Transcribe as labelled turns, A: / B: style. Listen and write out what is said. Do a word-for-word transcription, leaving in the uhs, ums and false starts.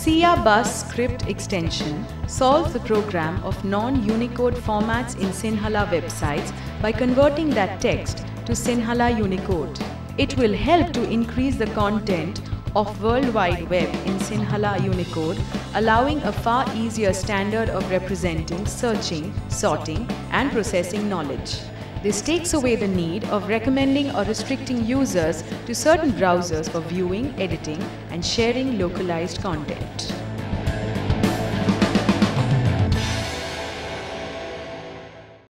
A: SiyaBasScript extension solves the program of non-Unicode formats in Sinhala websites by converting that text to Sinhala Unicode. It will help to increase the content of World Wide Web in Sinhala Unicode, allowing a far easier standard of representing, searching, sorting, and processing knowledge. This takes away the need of recommending or restricting users to certain browsers for viewing, editing, and sharing localized content.